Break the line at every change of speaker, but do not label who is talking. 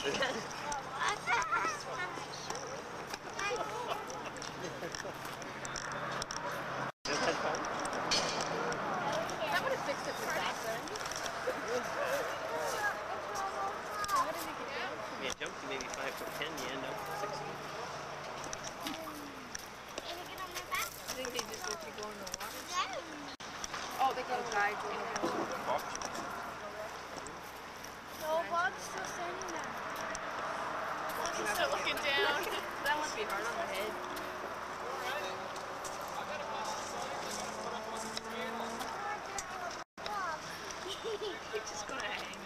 That would have fixed it for that then.
Yeah, jump to maybe 5 foot 10, you end up with 60.
I think they just let you go in the water. Oh, they got a guide in there.
No, Bob's still standing there.
He's still looking down. That must be hard on the head. He's just gonna hang.